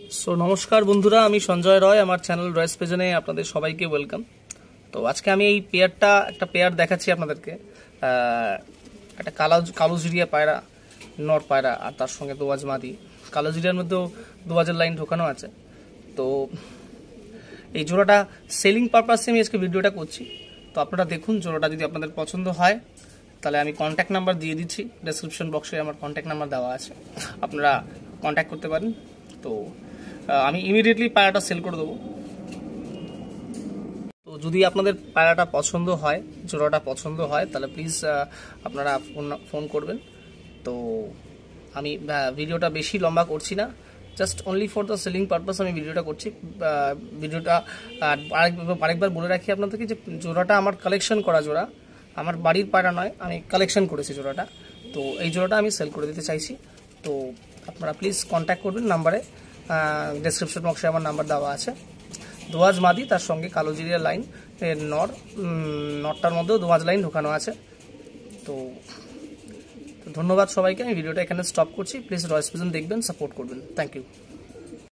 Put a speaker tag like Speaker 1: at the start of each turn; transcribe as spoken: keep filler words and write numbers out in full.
Speaker 1: So নমস্কার বন্ধুরা, আমি সঞ্জয় রয়, আমার চ্যানেল রয়েস পেজনে আপনাদের সবাইকে ওয়েলকাম। তো আজকে আমি এই পেয়ারটা একটা পেয়ার দেখাচ্ছি আপনাদেরকে। একটা কালো কালোজিরিয়া পায়রা, নর পায়রা, আর তার সঙ্গে দোয়াজ মাদি। কালোজিরিয়ার মধ্যেও দোয়াজের লাইন ঢোকানো আছে। তো এই জোড়াটা সেলিং পারপাসে আমি আজকে ভিডিওটা করছি। তো আপনারা দেখুন, জোড়াটা যদি আপনাদের পছন্দ হয় তাহলে আমি কন্ট্যাক্ট নাম্বার দিয়ে দিচ্ছি, ডেসক্রিপশন বক্সে আমার কন্ট্যাক্ট নাম্বার দেওয়া আছে, আপনারা কন্ট্যাক্ট করতে পারেন। তো আমি ইমিডিয়েটলি পায়রাটা সেল করে দেবো। তো যদি আপনাদের পায়রাটা পছন্দ হয়, জোড়াটা পছন্দ হয়, তাহলে প্লিজ আপনারা ফোন ফোন করবেন। তো আমি ভিডিওটা বেশি লম্বা করছি না, just only for the selling purpose আমি ভিডিওটা করছি। ভিডিওটা আরেকবার বলে রাখি আপনাদেরকে যে জোড়াটা আমার কালেকশন করা জোড়া, আমার বাড়ির পায়রা নয়, আমি কালেকশন করেছি জোড়াটা। তো এই জোড়াটা আমি সেল করে দিতে চাইছি। তো আপনারা প্লিজ কন্ট্যাক্ট করবেন নাম্বারে, ডেসক্রিপশন বক্সে আমার নাম্বার দেওয়া আছে। দোয়াজ মাদি, তার সঙ্গে কালোজিরিয়া লাইন এর নর, নরটার মধ্যেও দোয়াজ লাইন ঢোকানো আছে। তো ধন্যবাদ সবাইকে, আমি ভিডিওটা এখানে স্টপ করছি। প্লিজ রয়েস ভিশন দেখবেন, সাপোর্ট করবেন। Thank you.